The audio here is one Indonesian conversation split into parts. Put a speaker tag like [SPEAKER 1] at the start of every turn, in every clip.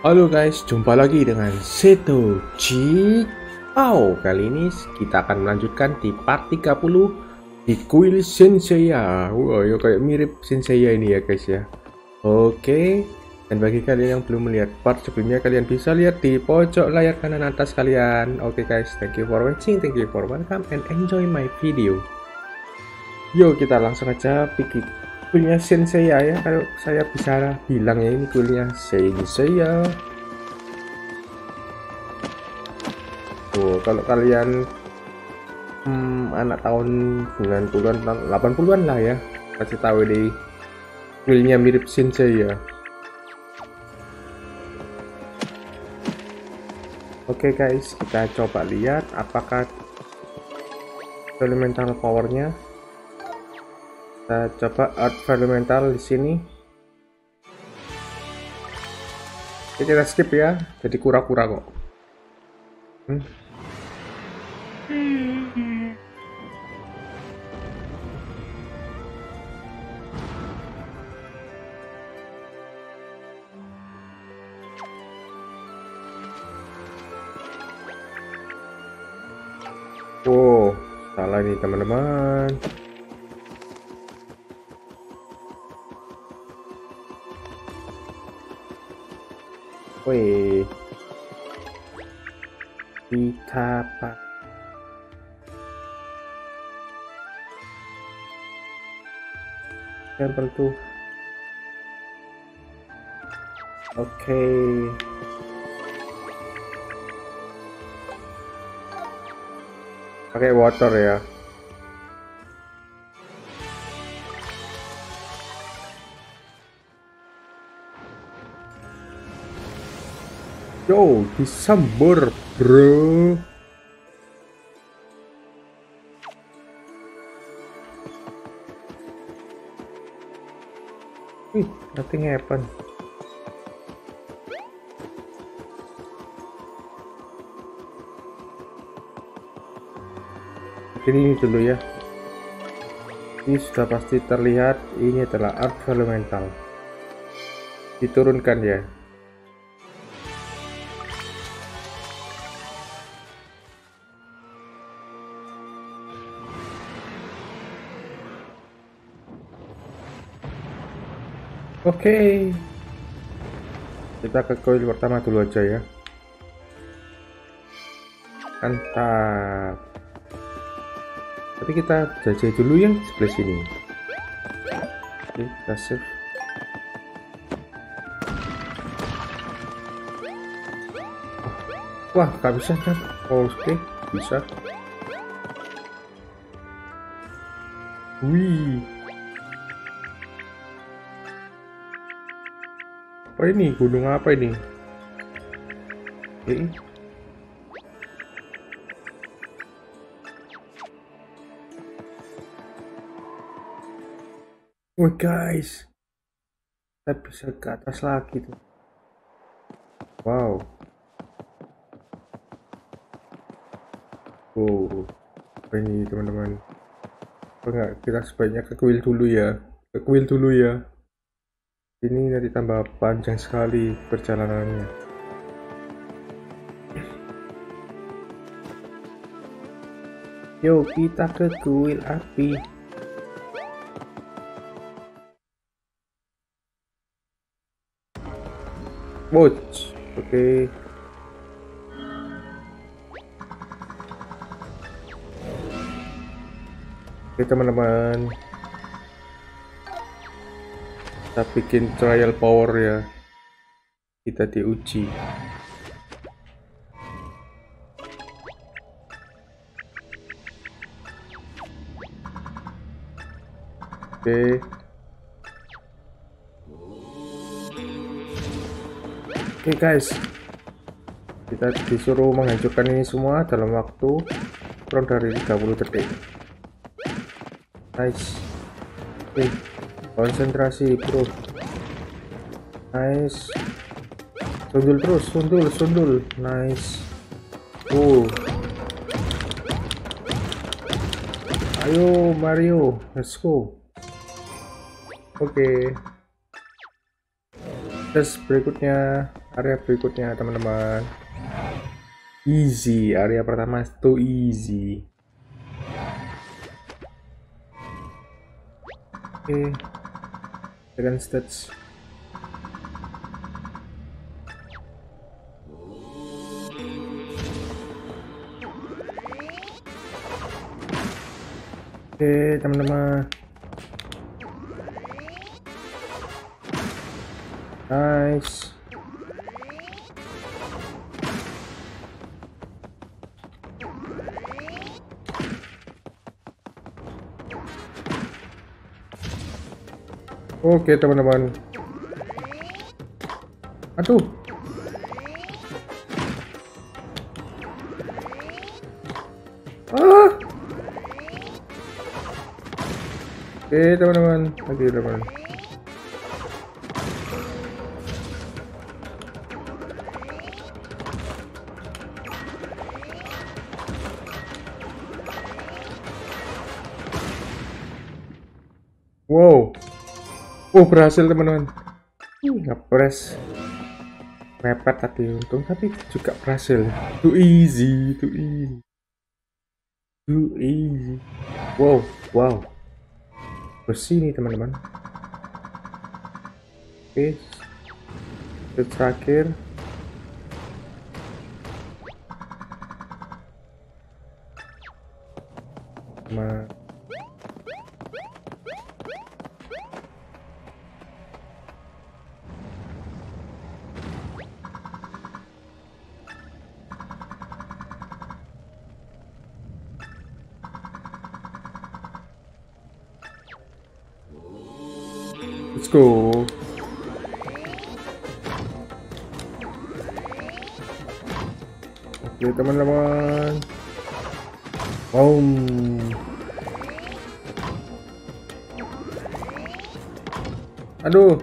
[SPEAKER 1] Halo guys, jumpa lagi dengan Seto Cikau. Kali ini kita akan melanjutkan di part 30 di kuil Senseiya. Wah, ya kayak mirip Senseiya ini ya guys ya. Oke, dan bagi kalian yang belum melihat part sebelumnya, kalian bisa lihat di pojok layar kanan atas kalian. Oke guys, thank you for watching, thank you for welcome, and enjoy my video. Yuk kita langsung aja bikin kuilnya Senseiya ya, kalau saya bisa bilang ya, ini kuilnya Senseiya. Tuh, kalau kalian anak tahun 90-an 80-an lah ya, kasih tahu deh kuilnya mirip Senseiya. Oke guys, kita coba lihat apakah elemental powernya. Kita coba art elemental di sini. Oke, kita skip ya, jadi kura-kura kok. Wow, salah nih teman-teman. Wih, kita apa? Sampel tuh. Oke. Pakai water ya. Yo, disambur, bro. Nothing happen. Ini dulu ya. Ini sudah pasti terlihat. Ini adalah art elemental. Diturunkan ya. Oke, kita ke koil pertama dulu aja ya. Mantap. Tapi kita jajah dulu yang sebelah sini. Oke, kita save. Wah, gak bisa kan? Oke, bisa. Wih. Apa ini? Gunung apa ini? Oh guys, kita bisa ke atas lagi tuh. Wow. Oh, apa ini teman-teman? Enggak, kita sebaiknya ke kuil dulu ya. Ke kuil dulu ya. Ini nanti tambah panjang sekali perjalanannya. Yo, kita ke kuil api. Watch, oke. Oke teman-teman, kita bikin trial power ya, kita diuji. Oke. Oke guys, kita disuruh menghancurkan ini semua dalam waktu kurang dari 30 detik. Nice. Oke, konsentrasi bro. Nice. Sundul terus, sundul. Nice. Ayo Mario, let's go. Oke. Terus berikutnya area berikutnya teman-teman. Easy, area pertama itu easy. Oke, second stage. Oke teman-teman, nice. Oke teman-teman, aduh, ah. Oke teman-teman, lagi teman. Wow, oh berhasil teman-teman. Ngepres mepet tadi untung, tapi juga berhasil. Too easy, too easy, too easy. Wow, wow, bersih nih teman-teman. Oke, terakhir. Let's go. Oke teman-teman. Aduh.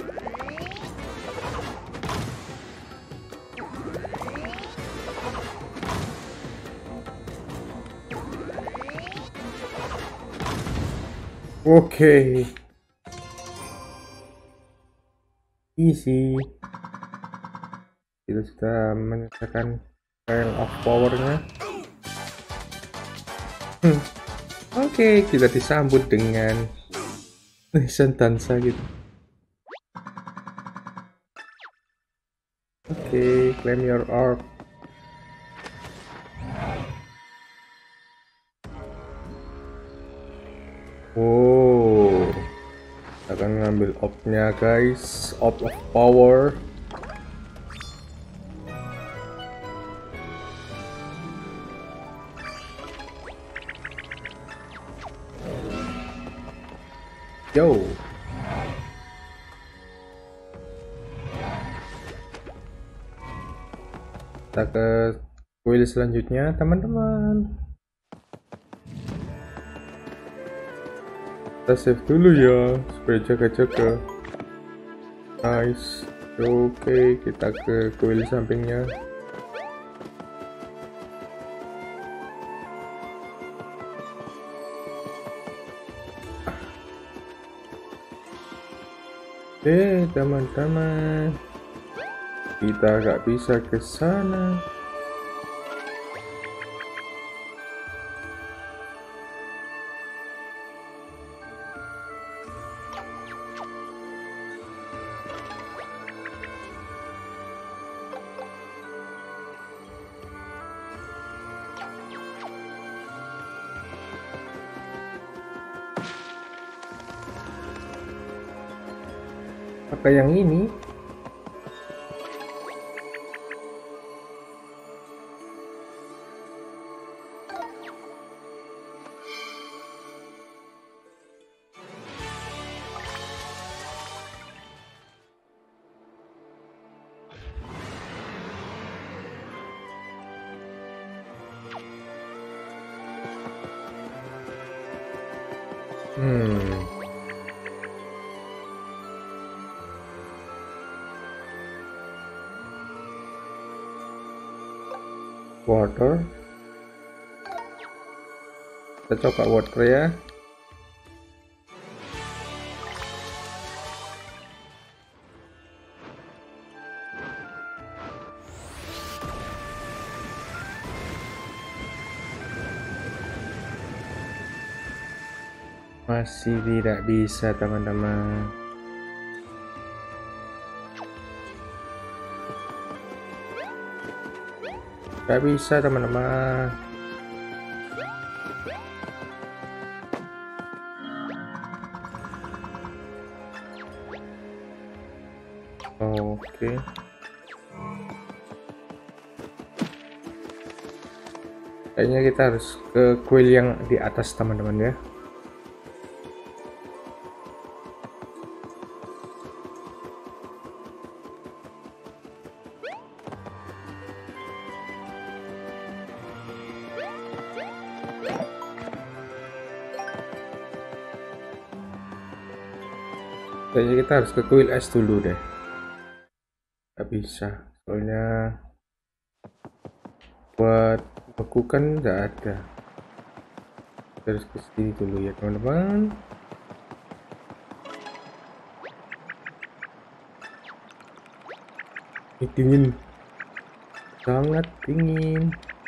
[SPEAKER 1] Oke. Easy. Kita sudah menyelesaikan trial of power-nya. Oke, kita disambut dengan nisan dansa gitu. Oke, claim your orb. Wow, kita akan ngambil orb-nya guys, orb of power. Yo, kita ke kuil selanjutnya teman-teman. Kita save dulu ya supaya jaga-jaga. Nice. Oke, kita ke kuil sampingnya. Oke teman-teman, kita nggak bisa ke sana. Pakai yang ini. Water. Kita coba water ya. Masih tidak bisa, teman-teman. Tidak bisa, teman-teman. Oke. Kayaknya kita harus ke kuil yang di atas, teman-teman ya. Kayaknya kita harus ke kuil es dulu deh. Gak bisa, soalnya buat beku kan nggak ada. Terus ke sini dulu ya, teman-teman. Ini dingin, sangat dingin.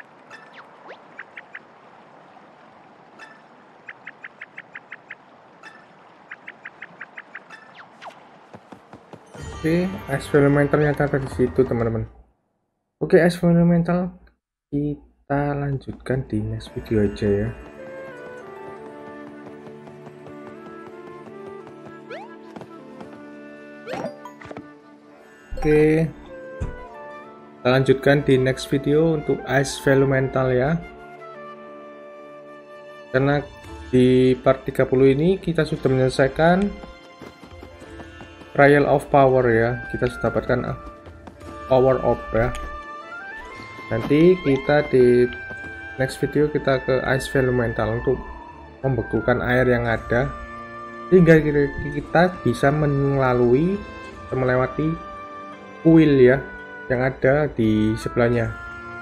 [SPEAKER 1] Oke, ice elementalnya ternyata di situ, teman-teman. Oke, ice elemental kita lanjutkan di next video aja ya. Oke, kita lanjutkan di next video untuk ice elemental ya. Karena di part 30 ini kita sudah menyelesaikan Trial of Power ya, kita sudah dapatkan Power Up ya. Nanti kita di next video kita ke Ice Elemental untuk membekukan air yang ada, sehingga kita bisa melalui atau melewati kuil ya yang ada di sebelahnya.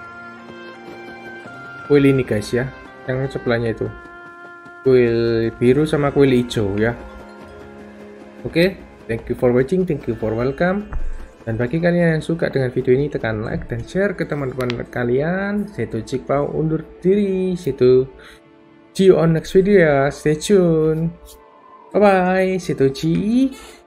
[SPEAKER 1] Kuil ini guys ya, yang sebelahnya itu kuil biru sama kuil hijau ya. Oke. Thank you for watching, thank you for welcome. Dan bagi kalian yang suka dengan video ini, tekan like dan share ke teman-teman kalian. Seto Cikpau undur diri. Seto, see you on next video ya. Stay tune. Bye bye. Seto Cik.